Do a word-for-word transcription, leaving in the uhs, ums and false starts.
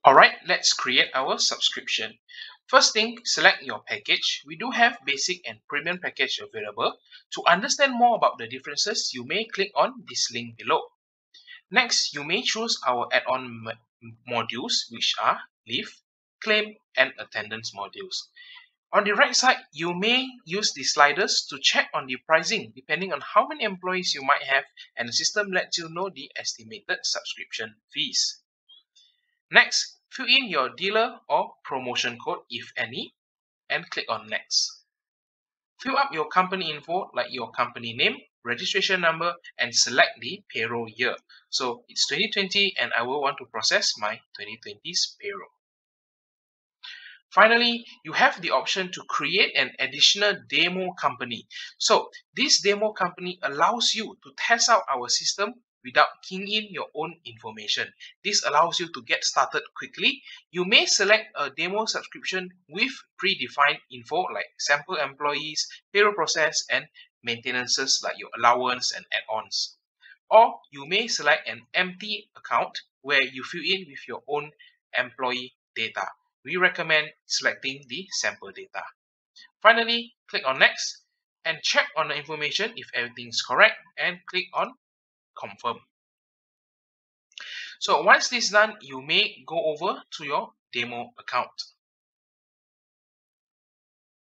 Alright, let's create our subscription. First thing, select your package. We do have basic and premium package available. To understand more about the differences, you may click on this link below. Next, you may choose our add-on modules, which are leave, claim, and attendance modules. On the right side, you may use the sliders to check on the pricing depending on how many employees you might have, and the system lets you know the estimated subscription fees. Next, fill in your dealer or promotion code if any and click on next. Fill up your company info like your company name, registration number, and select the payroll year. So it's twenty twenty and I will want to process my twenty twenty's payroll. Finally, you have the option to create an additional demo company. So this demo company allows you to test out our system without keying in your own information. This allows you to get started quickly. You may select a demo subscription with predefined info like sample employees, payroll process, and maintenances like your allowance and add-ons. Or you may select an empty account where you fill in with your own employee data. We recommend selecting the sample data. Finally, click on next and check on the information if everything is correct and click on confirm. So once this is done, you may go over to your demo account.